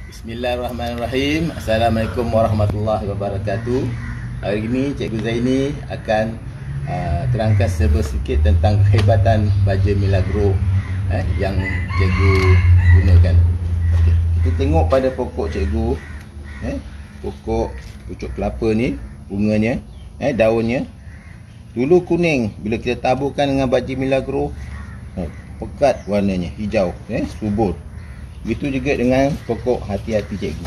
Bismillahirrahmanirrahim. Assalamualaikum warahmatullahi wabarakatuh. Hari ini Cikgu Zaini akan terangkan sedikit tentang kehebatan baja Milagro yang Cikgu gunakan. Okay. Kita tengok pada pokok Cikgu, pokok pucuk kelapa ni, bunganya, daunnya dulu kuning. Bila kita taburkan dengan baja Milagro, pekat warnanya, hijau, subur. Begitu juga dengan pokok hati-hati Cikgu,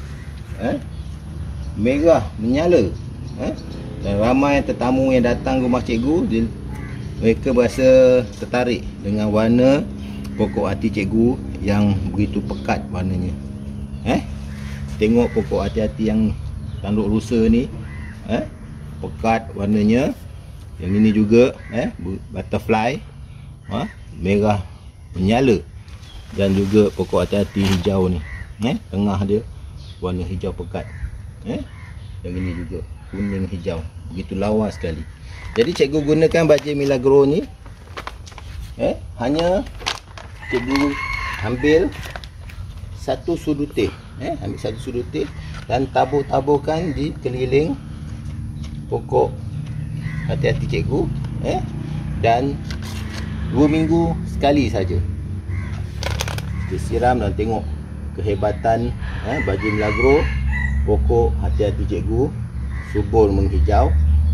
merah menyala, dan ramai tetamu yang datang rumah Cikgu, mereka berasa tertarik dengan warna pokok hati Cikgu yang begitu pekat warnanya. Tengok pokok hati-hati yang tanduk rusa ni, pekat warnanya. Yang ini juga butterfly, merah menyala. Dan juga pokok hati-hati hijau ni, tengah dia warna hijau pekat. Yang ini juga kuning hijau, begitu lawa sekali. Jadi Cikgu gunakan baja Milagro ni, hanya Cikgu ambil satu sudutih, dan tabur-taburkan di keliling pokok hati-hati Cikgu, dan 2 minggu sekali saja. Kita siram dan tengok kehebatan baja Milagro, pokok hati-hati Cikgu subur menghijau.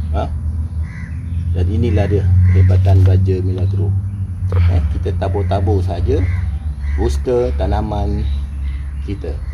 Dan inilah dia kehebatan baja Milagro. Kita tabur-tabur saja booster tanaman kita.